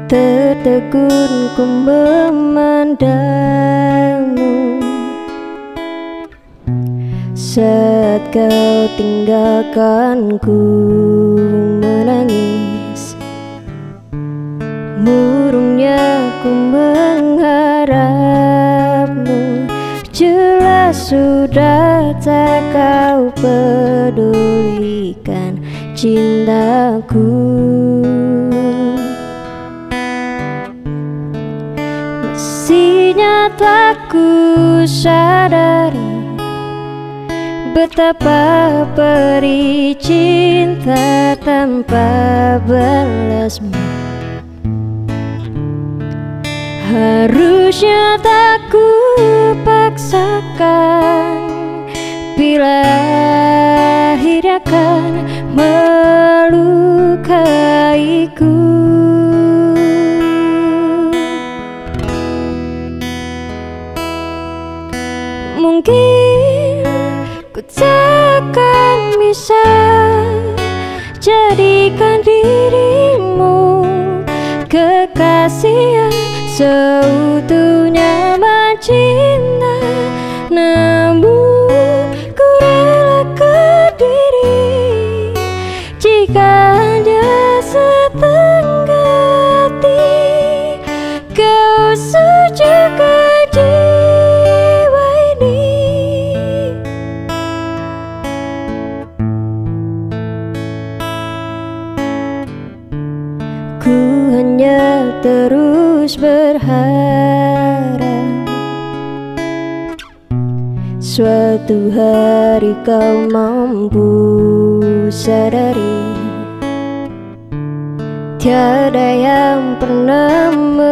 Tertegun ku memandangmu saat kau tinggalkan ku menangis. Murungnya ku mengharapmu, jelas sudah tak kau pedulikan cintaku. Mestinya tak ku sadari betapa perih cinta tanpa balasmu. Harusnya tak ku paksakan bila akhirnya akan melukaiku. Mungkin ku takkan bisa jadikan dirimu kekasih yang seutuhnya mencinta, namun ku rela ke diri jika hanya setengah hati kau sejukkan jiwa ini. Ku hanya terus berharap suatu hari kau mampu sadari tiada yang pernah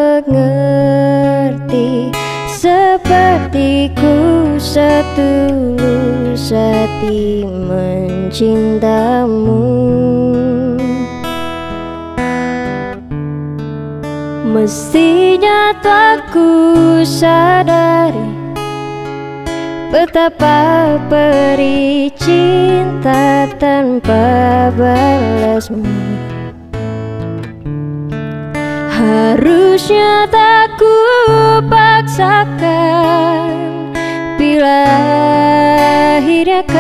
mengerti sepertiku setulus hati mencintamu. Mestinya tak ku sadari betapa perih cinta tanpa balasmu. Harusnya tak ku paksakan bila akhirnya